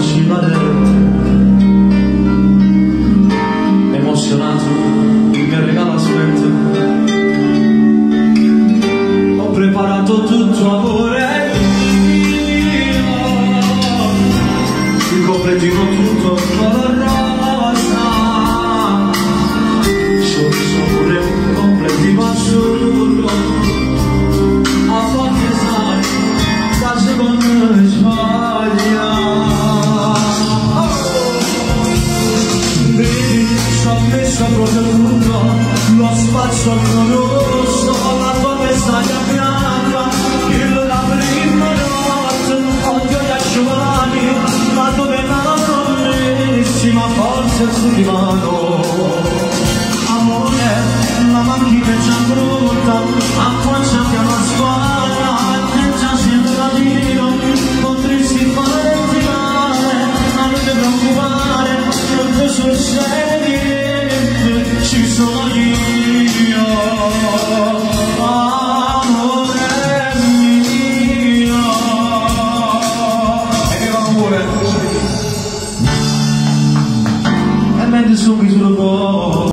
ci vado emozionato, il mio regalo aspetta. Ho preparato tutto amore mio, il completino tutto color rosa, sorriso pure un completino azzurro, a volte sai, da secondo sbaglia. Ci ho messo proprio tutto, lo spazio rosso, la tua vestaglia bianca, la prima notte, odio gli asciugani, ma dove la promessima forza sul divano. Amore, la macchina è già brutta, affacciati alla spalla, e già sembra Dio, potresti fare tirare, ma non ti preoccupare, non ti succede.